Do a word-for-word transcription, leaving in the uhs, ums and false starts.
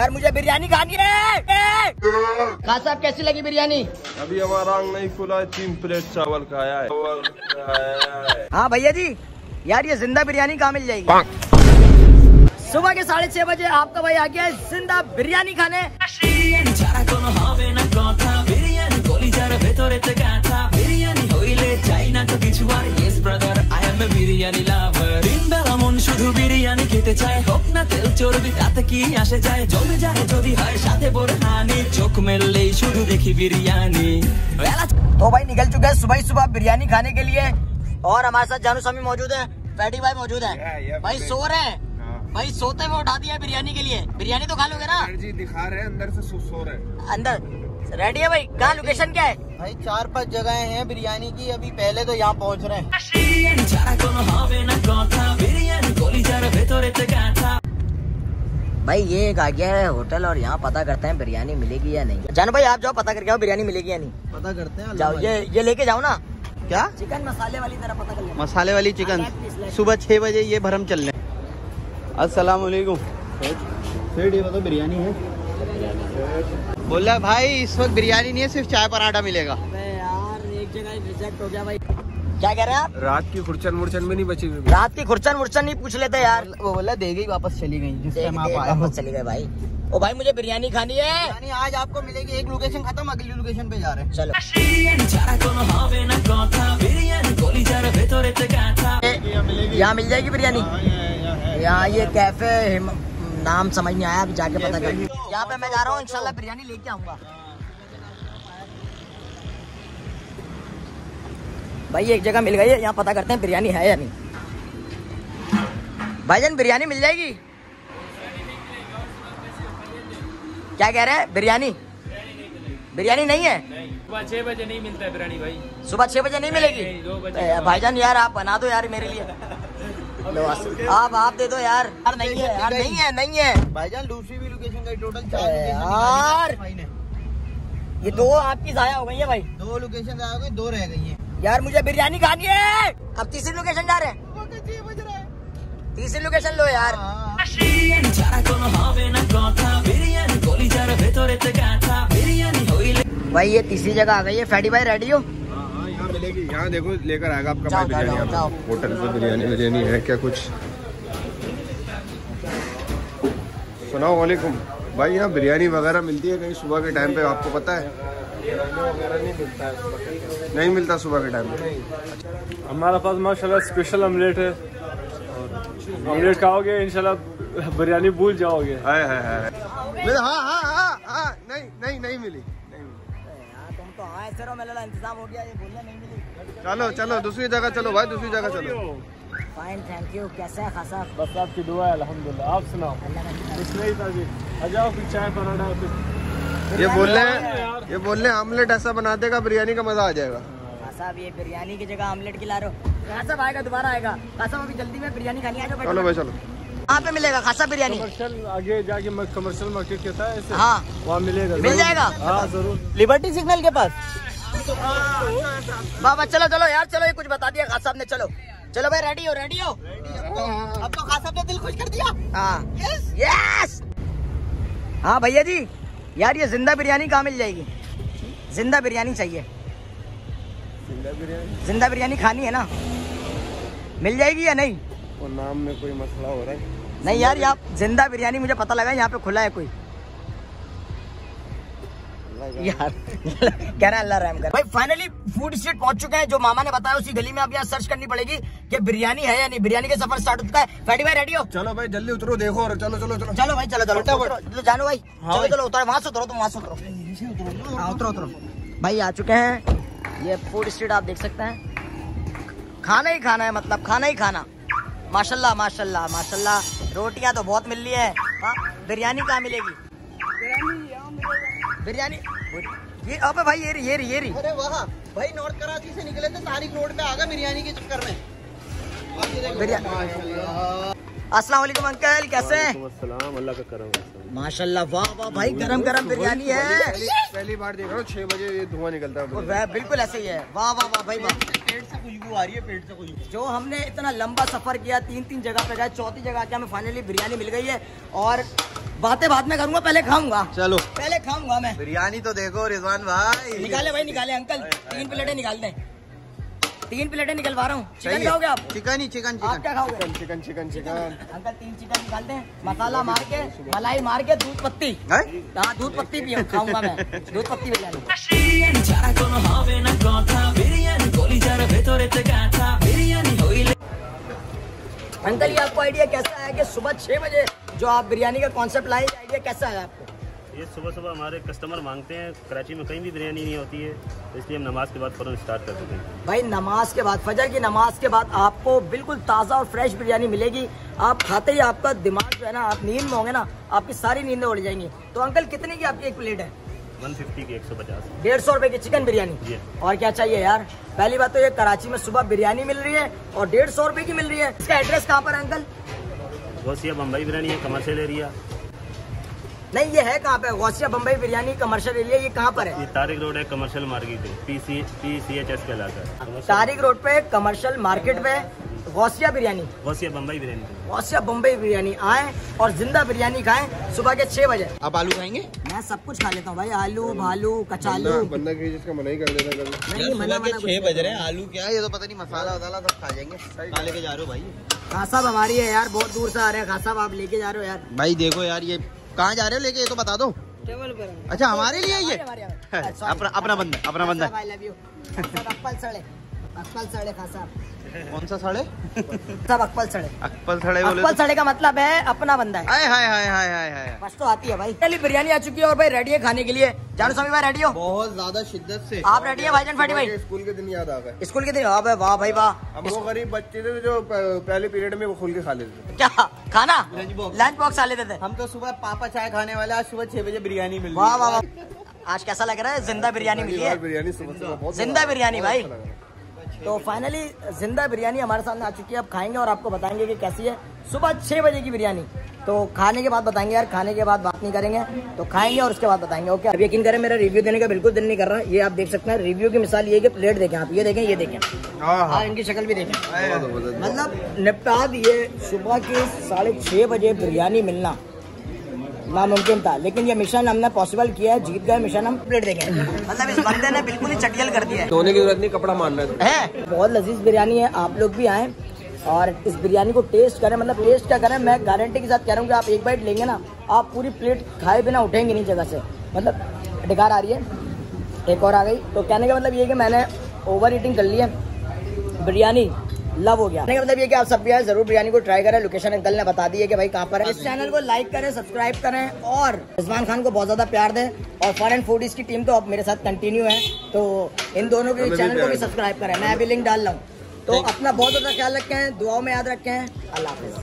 यार मुझे बिरयानी खानी है। खान साहब कैसी लगी बिरयानी? अभी हमारा आंग नहीं खुला है, तीन प्लेट चावल खाया है। हाँ भैया जी, यार ये जिंदा बिरयानी कहाँ मिल जाएगी? सुबह के साढ़े छह बजे आपका भाई आ गया है जिंदा बिरयानी खाने। শুধু বিরিয়ানি খেতে চায়, হোক না তেল চর্বি তাতে কি আসে যায়, জমে যায় যদি হয় সাথে বোরহানি, চোখ মেললেই শুধু দেখি বিরিয়ানি। तो भाई निकल चुके हैं सुबह ही सुबह बिरयानी खाने के लिए और हमारे साथ जानू स्वामी मौजूद है, फैडी भाई मौजूद है। भाई सो रहे हैं, भाई सोते हुए उठा दिया बिरयानी के लिए। बिरयानी तो खा लोगे ना? जी दिखा रहे हैं, अंदर से सो, सो रहे हैं। अंदर रेडी है भाई? कहाँ लोकेशन क्या है? भाई चार पांच जगह हैं बिरयानी की, अभी पहले तो यहाँ पहुँच रहे हैं। भाई ये एक आ गया है होटल और यहाँ पता करते हैं बिरयानी मिलेगी या नहीं। जानू भाई आप जाओ पता करके आओ बिरयानी मिलेगी या नहीं। पता करते हैं, जाओ। ये ये लेके जाओ ना। क्या? चिकन मसाले वाली तरह पता कर लेना। मसाले वाली चिकन सुबह छह बजे ये भरम चल रहे। अस्सलाम वालेकुम। सेठ ये बताओ बिरयानी है? बोला भाई इस वक्त बिरयानी नहीं है, सिर्फ चाय पराठा मिलेगा। यार एक जगह रिजेक्ट हो गया भाई। क्या कह रहे हैं आप? रात की खुरचन मुरचन में नहीं बची हुई। रात की खुरचन मुरचन नहीं पूछ लेते यार। वो बोला दे गई, वापस चली गई जिस टाइम आप आए। वापस चली गए भाई। ओ भाई मुझे बिरयानी खानी है। बिरयानी आज आपको मिलेगी। एक लोकेशन खत्म, अगली लोकेशन पे जा रहे हैं। चलो यहाँ मिल जाएगी बिरयानी। यहाँ ये कैफे नाम समझ नहीं आया, अभी जाके पता कर। यहाँ पे मैं जा रहा हूँ, इंशाल्लाह बिरयानी लेके आऊंगा। भाई एक जगह मिल गई है, यहाँ पता करते हैं बिरयानी है या नहीं। भाईजान बिरयानी मिल जाएगी? क्या कह रहे हैं? बिरयानी बिरयानी नहीं है? सुबह छह बजे नहीं मिलता है बिरयानी भाई। सुबह छह बजे नहीं मिलेगी? भाईजान यार आप बना दो यार मेरे लिए। आप आप दे दो यार। यार नहीं है, यार नहीं है, नहीं है भाईजान। दूसरी भी लोकेशन का टोटल यार ये दो आपकी जाया हो गई है भाई। दो लोकेशन जाया हो गई, दो रह गई है। यार मुझे बिरयानी खानी है। अब तीसरी लोकेशन जा रहे हैं। तीसरी लोकेशन लो यार। भाई ये तीसरी जगह आ गई है। फैडी भाई रेडी हो? यहाँ मिलेगी, यहाँ देखो लेकर आएगा आपका भाई बिरयानी। होटल पे बिरयानी बिरयानी है क्या कुछ? सुनाओ वालेकुम भाई, यहाँ बिरयानी वगैरह मिलती है कहीं सुबह के टाइम पे? आपको पता है? नहीं मिलता है, नहीं मिलता सुबह के टाइम पे। हमारा पास माशाल्लाह स्पेशल ऑमलेट है, ऑमलेट खाओगे इंशाल्लाह बिरयानी भूल जाओगे। हाय हाय हाय। हाँ हाँ हाँ हाँ नहीं नहीं नहीं मिली, नहीं मिली। तुम तो हाँ ऐसे रहो, मेरा इंतजाम हो गया, ये बोलना नहीं मिली। चलो चलो दूसरी जगह चलो भाई, दूसरी जगह चलो। Fine thank you. कैसा है खासा? बस आपकी दुआ है अल्हम्दुलिल्लाह। आप सुनाओ? कुछ नहीं था जी। आ जाओ फिर चाय पराठा। ये बोल रहे हैं, ये बोल रहे हैं ऑमलेट ऐसा बना देगा बिरयानी का मजा आ जाएगा। साहब ये बिरयानी की जगह ऑमलेट खिला रहे हो। खासा आएगा, दोबारा आएगा। खासा अभी जल्दी में बिरयानी खानी है। चलो भाई चलो। कहाँ पे मिलेगा खासा बिरयानी? कमर्शियल आगे जाके कमर्शियल मार्केट कहता है ऐसे। हाँ वहाँ मिलेगा। मिल जाएगा? हाँ जरूर। लिबर्टी सिग्नल के पास। बाबा चलो चलो यार, चलो ये कुछ बता दिया खास साहब ने। चलो चलो भाई रेडी हो? रेडी हो? अब तो खास साहब ने दिल खुश कर दिया। हाँ यस। हाँ भैया जी, यार ये जिंदा बिरयानी कहाँ मिल जाएगी? जिंदा बिरयानी चाहिए। जिंदा बिरयानी? जिंदा बिरयानी खानी है ना, मिल जाएगी या नहीं? वो नाम में कोई मसला हो रहा है? नहीं यार, यहाँ जिंदा बिरयानी मुझे पता लगा यहाँ पे खुला है कोई यार। कह रहा है अल्लाह रहम कर। भाई फाइनली फूड स्ट्रीट पहुंच चुके हैं, जो मामा ने बताया उसी गली में। अब यहाँ सर्च करनी पड़ेगी कि बिरयानी है या नहीं। बिरयानी का सफर स्टार्ट होता है। फैडी भाई रेडी हो? चलो भाई जल्दी उतरो, देखो और चलो चलो चलो चलो भाई चलो चलो चलो जानू भाई। चलो चलो उतरो, वहां से उतरो, तुम वहां से उतरो। उतरो उतरो भाई। आ चुके हैं, ये फूड स्ट्रीट आप देख सकते हैं। खाना ही खाना है, मतलब खाना ही खाना। माशाल्लाह माशाल्लाह माशाल्लाह। रोटियां तो बहुत मिल रही है। हाँ बिरयानी कहाँ मिलेगी? बिरयानी ये अबे भाई ये ये ये रही। अरे वाह भाई, नॉर्थ कराची से निकले थे, तारिक रोड पे आ गए बिरयानी के चक्कर में। अस्सलाम वालेकुम अंकल, कैसे हैं? अल्लाह का करम। माशाल्लाह वाह वाह भाई, गरम गरम बिरयानी है। पहली बार देख रहा हूँ, छह बजे ये धुआं निकलता है। बिल्कुल ऐसे ही है। वाह वाह वाह भाई वाह। पेट से खुशबू आ रही है, पेट से खुशबू। जो हमने इतना लंबा सफर किया, तीन तीन जगह पे गए, चौथी जगह के हमें फाइनली बिरयानी मिल गई है। और बातें बाद में करूंगा, पहले खाऊंगा। चलो पहले खाऊंगा मैं। बिरयानी तो देखो रिजवान भाई। निकाले भाई निकाले अंकल, तीन प्लेटें निकाल दें। तीन प्लेटें निकलवा रहा हूँ। चिकन खाओगे आप? चिकन ही चिकन आप क्या खाओगे? Chicken chicken chicken. अंकल तीन चिकन निकाल दें, मसाला मार के, मलाई मार के, दूध पत्ती। हैं? हाँ दूध पत्ती भी खाऊंगा मैं, दूध पत्ती बिरयानी। अंकल ये आपको आइडिया कैसा है कि सुबह छह बजे जो आप बिरयानी का कॉन्सेप्ट लाए, आइडिया कैसा है आपको? ये सुबह सुबह हमारे कस्टमर मांगते हैं, कराची में कहीं भी बिरयानी नहीं होती है, तो इसलिए हम नमाज के बाद फौरन स्टार्ट कर देते हैं। भाई नमाज के बाद, फजर की नमाज के बाद आपको बिल्कुल ताज़ा और फ्रेश बिरयानी मिलेगी। आप खाते ही आपका दिमाग जो है ना, आप नींद में होंगे ना, आपकी सारी नींदें उड़ जाएंगी। तो अंकल कितने की आपकी एक प्लेट है? एक सौ पचास की एक सौ पचास। डेढ़ सौ रुपए की चिकन बिरयानी। जी। और क्या चाहिए यार। पहली बात तो ये कराची में सुबह बिरयानी मिल रही है और डेढ़ सौ रुपए की मिल रही है। इसका एड्रेस कहाँ पर है अंकल? गौसिया बम्बई बिरयानी है, कमर्शियल एरिया। नहीं ये है कहाँ पे? गौसिया बम्बई बिरयानी कमर्शियल एरिया, ये कहाँ पर है? ये तारिक रोड है, कमर्शियल मार्केट है, P C P C H S कहलाता है। तारिक रोड पे कमर्शियल मार्केट पे गौसिया बिरयानी, गौसिया बम्बई बिरयानी। गौसिया बम्बई बिरयानी आए और जिंदा बिरयानी खाएं सुबह के छह बजे। आप आलू खाएंगे? मैं सब कुछ खा लेता हूँ भाई, आलू भालू कचालू। बंदा की जिसका मना ही कर देता कभी। नहीं मना मना छह बज रहे हैं, आलू क्या है ये तो पता नहीं, मसाला वसाला सब खा जाएंगे। खा लेके जा रहे हो भाई? खास साहब हमारी है यार, बहुत दूर से आ रहे हैं। खास साहब आप लेके जा रहे हो यार? भाई देखो यार, ये कहाँ जा रहे हो लेके, ये तो बता दो। टेबल पर। अच्छा हमारे लिए ये हमारे- हमारे- sorry। अपना अपना बंदा अपना बंदा खास साहब, I love you। अक्पल सड़े, अक्पल सड़े खास साहब। कौन सा साढ़े? सब अक्पल सड़े। अक्पल साढ़े बोले अक्पल सड़े का मतलब है अपना बंदा है। हाय हाय हाय हाय हाय हाय। बस तो आती है भाई। पहली बिरयानी आ चुकी है और भाई रेडी है खाने के लिए। जानू स्वामी भाई रेडी हो? बहुत ज्यादा शिद्दत से। आप रेडी है भाईजान फाटी भाई? स्कूल के दिन याद आ गए। स्कूल के दिन? हाँ भाई वाह भाई वाह। हम वो गरीब बच्चे थे जो पहले पीरियड में वो खुल के खा लेते थे। क्या खाना? Lunch box. लंच बॉक्स आ लेते थे हम तो सुबह पापा चाय खाने वाले, आज सुबह छह बजे बिरयानी मिल वाह वाह वाह। आज कैसा लग रहा है? जिंदा बिरयानी मिली है। बिरयानी सुबह सुबह बहुत जिंदा बिरयानी भाई। तो फाइनली जिंदा बिरयानी हमारे सामने आ चुकी है। अब खाएंगे और आपको बताएंगे कि कैसी है। सुबह छह बजे की बिरयानी। तो खाने के बाद बताएंगे यार, खाने के बाद बात नहीं करेंगे, तो खाएंगे और उसके बाद बताएंगे। ओके अब यकीन करें मेरा रिव्यू देने का बिल्कुल दिल नहीं कर रहा। ये आप देख सकते हैं, रिव्यू की मिसाल ये कि प्लेट देखें आप, ये देखें, ये देखें, हाँ इनकी शक्ल भी देखें। मतलब निपटा दिए। सुबह के साढ़े छह बजे बिरयानी मिलना नामुमकिन था, लेकिन ये मिशन हमने पॉसिबल किया है। जीत गए मिशन हम। प्लेट देखें, मतलब इस बंदे ने बिल्कुल ही चटियल कर दिया है। धोने की जरूरत नहीं, कपड़ा मारना है। बहुत लजीज बिरयानी है। आप लोग भी आए और इस बिरयानी को टेस्ट करें। मतलब टेस्ट क्या करें, मैं गारंटी के साथ कह रहा हूँ कि आप एक बाइट लेंगे ना, आप पूरी प्लेट खाए बिना उठेंगे नहीं जगह से। मतलब डिकार आ रही है, एक और आ गई। तो कहने का मतलब ये कि मैंने ओवर ईटिंग कर ली है, बिरयानी लव हो गया। कहने का मतलब ये कि आप सब भी आए, जरूर बिरयानी को ट्राई करें। लोकेशन अंकल ने बता दी है कि भाई कहाँ पर है। इस चैनल को लाइक करें, सब्सक्राइब करें और रिजवान खान को बहुत ज्यादा प्यार दें। और फॉरेन फूडीज की टीम तो अब मेरे साथ कंटिन्यू है, तो इन दोनों के चैनल को भी सब्सक्राइब करें। मैं अभी लिंक डाल रहा हूँ। तो अपना बहुत ज्यादा ख्याल रखें, दुआओं में याद रखें। अल्लाह हाफिज़।